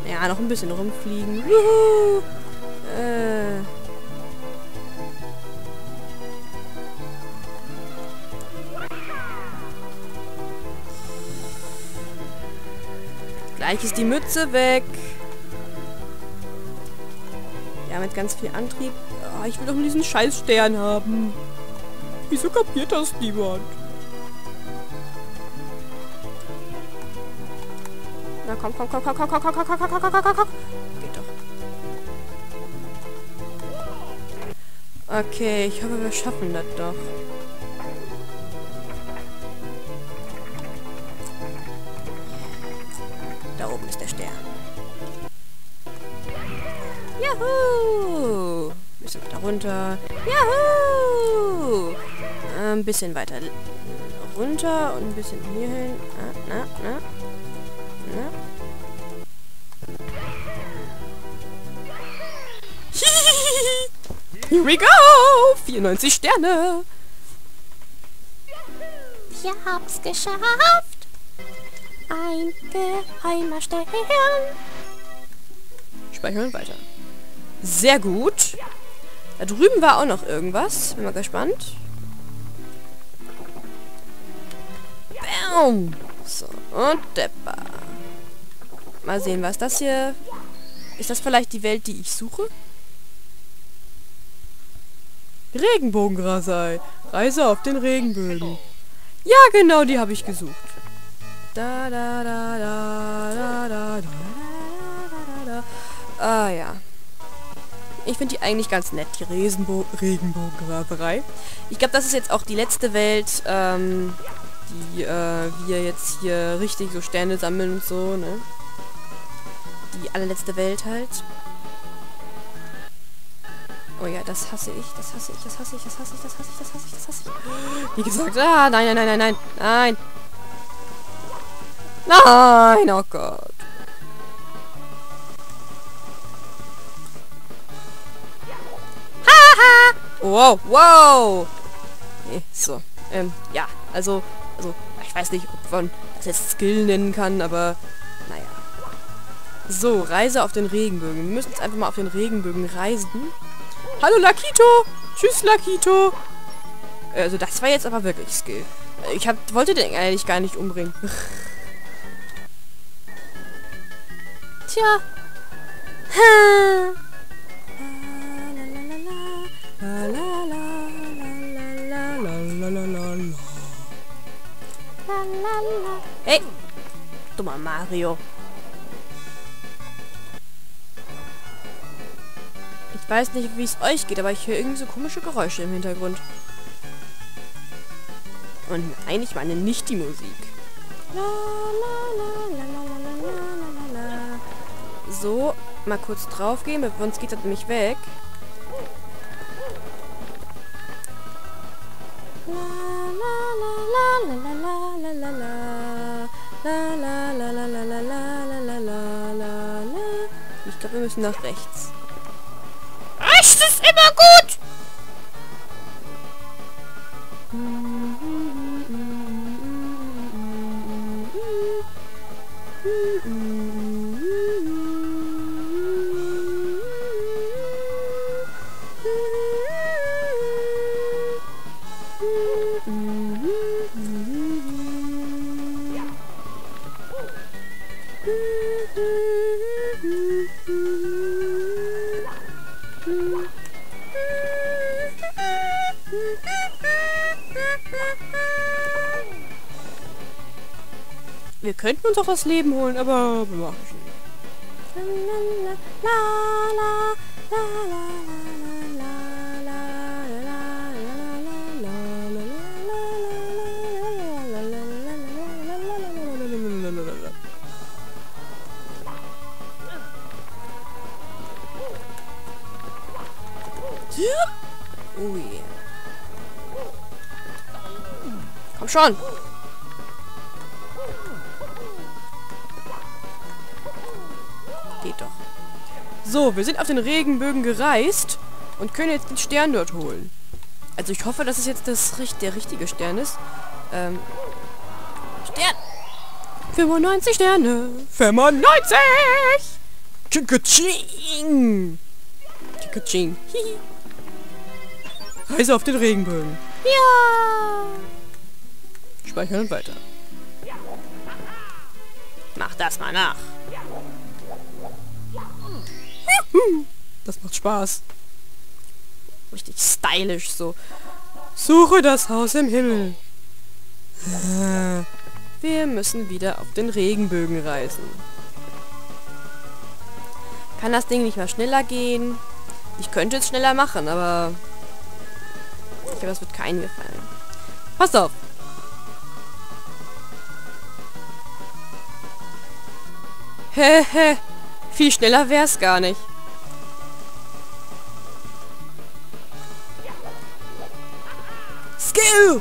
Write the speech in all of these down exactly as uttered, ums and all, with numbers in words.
Ja, noch ein bisschen rumfliegen. Juhu. Äh. Gleich ist die Mütze weg. Ja, mit ganz viel Antrieb. Oh, ich will doch nur diesen Scheißstern haben. Wieso kapiert das niemand? Na komm, komm, komm, komm, komm, komm, komm, komm, komm, komm, komm, komm, komm, komm. Geht doch. Okay, ich hoffe, wir schaffen das doch. Da oben ist der Stern. Juhu! Ein bisschen weiter runter. Juhu! Äh, ein bisschen weiter runter und ein bisschen hier hin. Ah, na, na. Na. Here we go! vierundneunzig Sterne! Wir haben's geschafft! Ein geheimer Stern! Speichern weiter. Sehr gut. Da drüben war auch noch irgendwas. Bin mal gespannt. Bam! So, und Deppa. Mal sehen, was das hier... Ist das vielleicht die Welt, die ich suche? Regenbogengrasei. Reise auf den Regenbögen. Ja, genau, die habe ich gesucht. Da, da, da, da, da, da, da, da, da. Ah, ja. Ich finde die eigentlich ganz nett, die Regenbo Regenbogengraserei. Ich glaube, das ist jetzt auch die letzte Welt, ähm, die äh, wir jetzt hier richtig so Sterne sammeln und so, ne? Die allerletzte Welt halt. Oh ja, das hasse ich, das hasse ich, das hasse ich, das hasse ich, das hasse ich, das hasse ich, das hasse ich. Wie gesagt, ah, nein, nein, nein, nein, nein, nein. Nein, oh Gott. Haha! Wow, wow. Okay, so, ähm, ja, also, also, ich weiß nicht, ob man das jetzt Skill nennen kann, aber, naja. So, Reise auf den Regenbögen. Wir müssen jetzt einfach mal auf den Regenbögen reisen. Hallo Lakito! Tschüss Lakito! Also das war jetzt aber wirklich Skill. Ich hab, wollte den eigentlich gar nicht umbringen. Tja. Hey! Dummer Mario. Ich weiß nicht, wie es euch geht, aber ich höre irgendwie so komische Geräusche im Hintergrund. Und nein, ich meine nicht die Musik. So, mal kurz drauf gehen, sonst geht das nämlich weg. Ich glaube, wir müssen nach rechts. Rechts ist immer gut! Wir könnten uns auch das Leben holen, aber wir machen es nicht. Oh yeah. Komm schon. Geht doch. So, wir sind auf den Regenbögen gereist und können jetzt den Stern dort holen. Also ich hoffe, dass es jetzt das, der richtige Stern ist. Ähm, Stern! fünfundneunzig Sterne! fünfundneunzig! Tschikatsching! Tschikatsching. Hihi. Reise auf den Regenbögen. Ja. Speichern und weiter. Mach das mal nach. Das macht Spaß. Richtig stylisch so. Suche das Haus im Himmel. Wir müssen wieder auf den Regenbögen reisen. Kann das Ding nicht mal schneller gehen? Ich könnte es schneller machen, aber ich glaube, das wird keinen gefallen. Pass auf! Hehe, viel schneller wäre es gar nicht. Skill!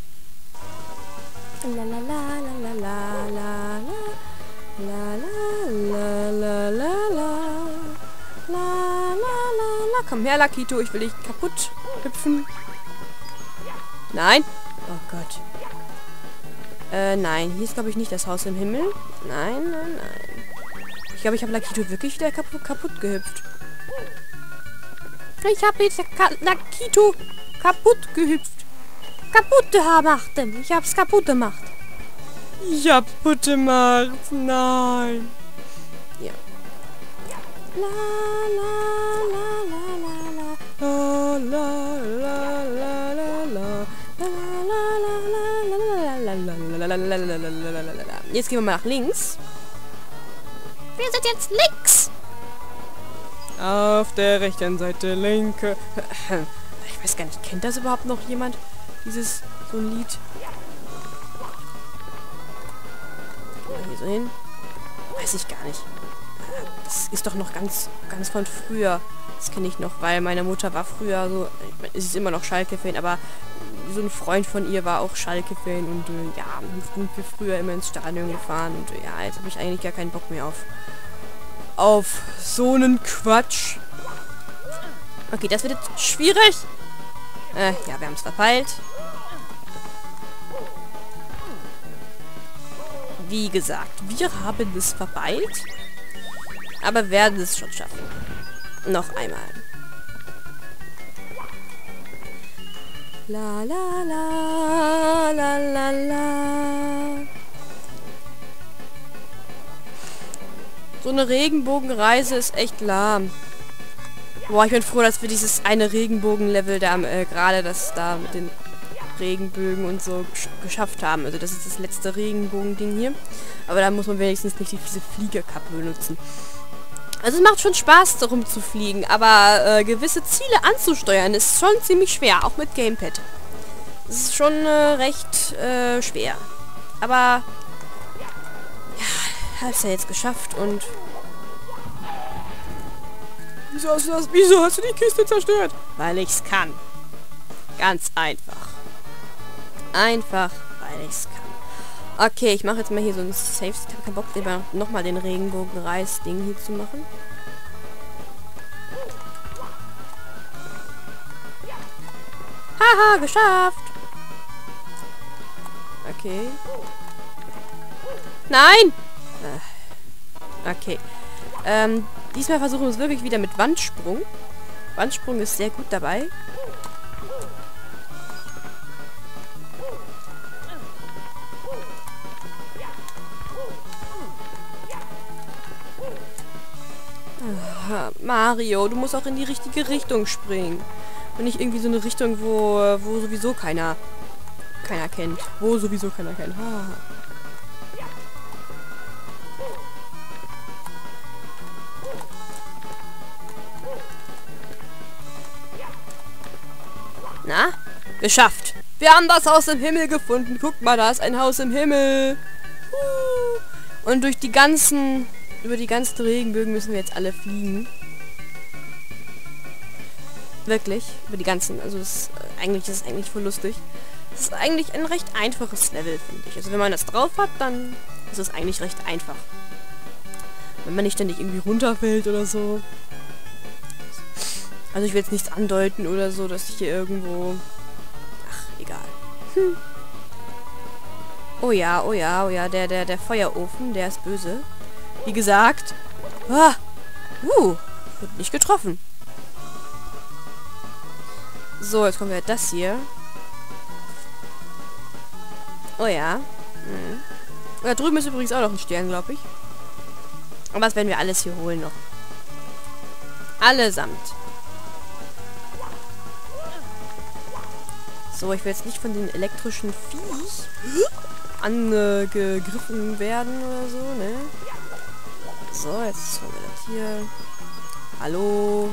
La la la la la la la la la la la la la la la. Komm her, Lakito, ich will dich kaputt hüpfen. Nein? Oh Gott. Äh, nein. Hier ist, glaube ich, nicht das Haus im Himmel. Nein, nein, nein. Ich glaube, ich habe Lakito wirklich wieder kaputt, kaputt gehüpft. Ich habe jetzt Lakito kaputt gehüpft. Kaputt gemacht. Ich hab's kaputt gemacht. Ich hab kaputt gemacht. Nein. Ja. La la la la la la la la la la la. Jetzt gehen wir mal nach links. Wir sind jetzt links. Auf der rechten Seite linke. Ich weiß gar nicht, kennt das überhaupt noch jemand? Dieses, so ein Lied. Hier so hin. Weiß ich gar nicht. Das ist doch noch ganz, ganz von früher. Das kenne ich noch, weil meine Mutter war früher so, ich meine, sie ist immer noch Schalke-Fan, aber so ein Freund von ihr war auch Schalke-Fan und äh, ja, sind wir früher immer ins Stadion gefahren und äh, ja, jetzt habe ich eigentlich gar keinen Bock mehr auf auf so einen Quatsch. Okay, das wird jetzt schwierig. Äh, ja, wir haben es verpeilt. Wie gesagt, wir haben es verpeilt. Aber werden es schon schaffen. Noch einmal. La la la la la la. So eine Regenbogenreise ist echt lahm. Boah, ich bin froh, dass wir dieses eine Regenbogen-Level da, äh, gerade das da mit den Regenbögen und so gesch geschafft haben. Also das ist das letzte Regenbogen-Ding hier. Aber da muss man wenigstens nicht diese Fliegerkappe benutzen. Also es macht schon Spaß, darum zu fliegen, aber äh, gewisse Ziele anzusteuern ist schon ziemlich schwer, auch mit Gamepad. Es ist schon äh, recht äh, schwer. Aber ja, hab's ja jetzt geschafft und Wieso hast du das? Wieso hast du die Kiste zerstört? Weil ich's kann. Ganz einfach. Einfach, weil ich's kann. Okay, ich mache jetzt mal hier so ein Safe. Ich habe keinen Bock, lieber nochmal den Regenbogen-Reis-Ding hier zu machen. Haha, geschafft! Okay. Nein! Okay. Ähm, diesmal versuchen wir es wirklich wieder mit Wandsprung. Wandsprung ist sehr gut dabei. Ah, Mario, du musst auch in die richtige Richtung springen. Und nicht irgendwie so eine Richtung, wo, wo sowieso keiner keiner kennt. Wo sowieso keiner kennt. Ha. Na? Geschafft. Wir haben das Haus im Himmel gefunden. Guck mal, da ist ein Haus im Himmel. Uh. Und durch die ganzen, über die ganzen Regenbögen müssen wir jetzt alle fliegen. Wirklich. Über die ganzen. Also es ist, äh, eigentlich ist es eigentlich voll lustig. Es ist eigentlich ein recht einfaches Level, finde ich. Also wenn man das drauf hat, dann ist es eigentlich recht einfach. Wenn man nicht ständig irgendwie runterfällt oder so. Also ich will jetzt nichts andeuten oder so, dass ich hier irgendwo... Ach, egal. Hm. Oh ja, oh ja, oh ja, der, der, der Feuerofen, der ist böse. Wie gesagt. Ah, Uh, wird nicht getroffen. So, jetzt kommen wir das hier. Oh ja. Mhm. Da drüben ist übrigens auch noch ein Stern, glaube ich. Aber das werden wir alles hier holen noch. Allesamt. So, ich will jetzt nicht von den elektrischen Viech angegriffen werden oder so, ne? So, jetzt holen wir das hier. Hallo.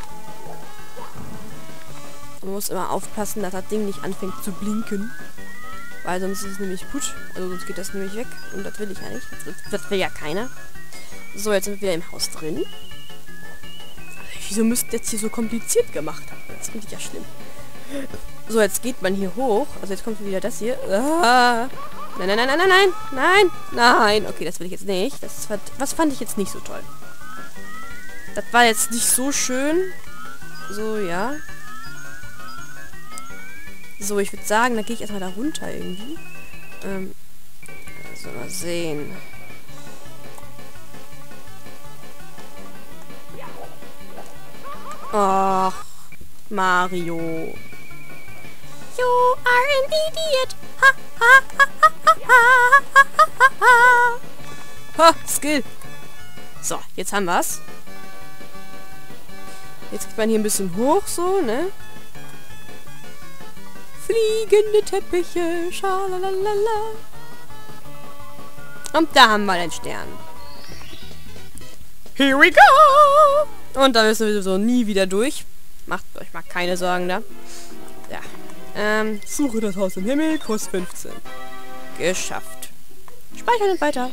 Man muss immer aufpassen, dass das Ding nicht anfängt zu blinken. Weil sonst ist es nämlich gut. Also sonst geht das nämlich weg. Und das will ich ja nicht. Das, das will ja keiner. So, jetzt sind wir wieder im Haus drin. Wieso müsst ihr jetzt hier so kompliziert gemacht haben? Das finde ich ja schlimm. So, jetzt geht man hier hoch. Also jetzt kommt wieder das hier. Ah. Nein, nein, nein, nein, nein, nein, nein, nein. Okay, das will ich jetzt nicht. Das war, was fand ich jetzt nicht so toll. Das war jetzt nicht so schön. So, ja. So, ich würde sagen, da gehe ich erstmal da runter irgendwie. Ähm, also mal sehen. Ach, Mario. You are an idiot. Ha, ha, ha, ha, ha, ha, ha, ha. Ha, Skill. So, jetzt haben wir's. Jetzt geht man hier ein bisschen hoch, so, ne? Fliegende Teppiche, schalalalala. Und da haben wir den Stern. Here we go! Und da müssen wir so nie wieder durch. Macht euch mal keine Sorgen da. Ja. Ähm, suche das Haus im Himmel, Kurs fünfzehn. Geschafft. Speichern und weiter.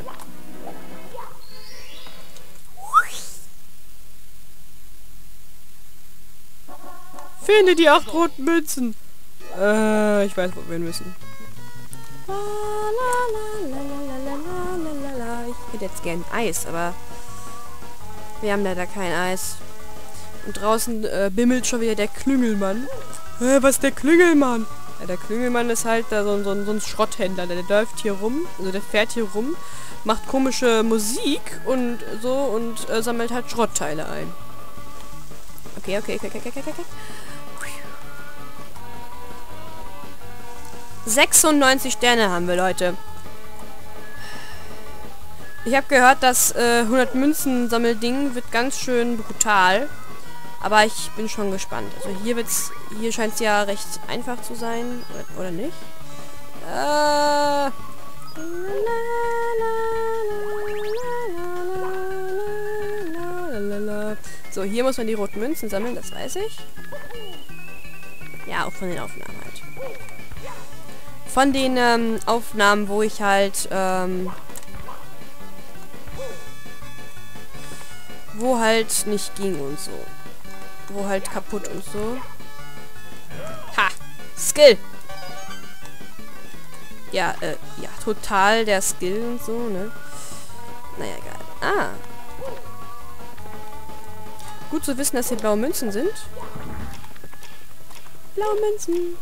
Finde die acht roten Münzen. Äh, ich weiß, wo wir hin müssen. Ich hätte jetzt gern Eis, aber wir haben leider kein Eis. Und draußen äh, bimmelt schon wieder der Klüngelmann. Äh, was ist der Klüngelmann? Ja, der Klüngelmann ist halt da so, so, so ein Schrotthändler. Der, der läuft hier rum, also der fährt hier rum, macht komische Musik und so und äh, sammelt halt Schrottteile ein. Okay, okay, okay, okay, okay, okay. sechsundneunzig Sterne haben wir, Leute. Ich habe gehört, das äh, hundert Münzen Sammelding wird ganz schön brutal. Aber ich bin schon gespannt. Also hier wird's, hier scheint es ja recht einfach zu sein. Oder, oder nicht? Äh... So, hier muss man die roten Münzen sammeln, das weiß ich. Ja, auch von den Aufnahmen halt. Von den ähm, Aufnahmen, wo ich halt, ähm, wo halt nicht ging und so. Wo halt kaputt und so. Ha! Skill! Ja, äh, ja, total der Skill und so, ne? Naja, egal. Ah! Gut zu wissen, dass hier blaue Münzen sind. Blaue Münzen!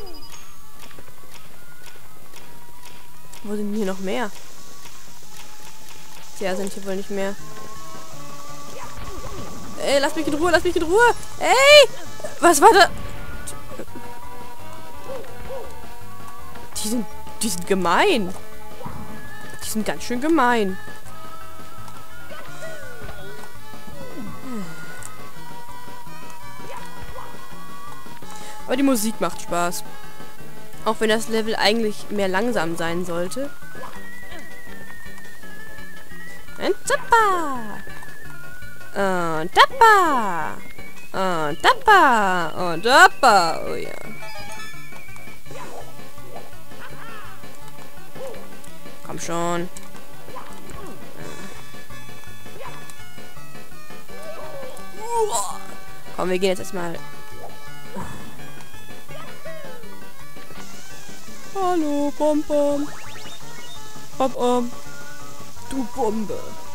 Wo sind hier noch mehr? Tja, sind hier wohl nicht mehr. Ey, lass mich in Ruhe, lass mich in Ruhe! Ey! Was war da? Die sind, die sind gemein. Die sind ganz schön gemein. Aber die Musik macht Spaß. Auch wenn das Level eigentlich mehr langsam sein sollte. Und Tappa! Und Tappa! Und Tappa! Und Tappa! Oh ja. Komm schon. Komm, wir gehen jetzt erstmal. Hallo, Bom Bom. Bom Bom. Du Bombe.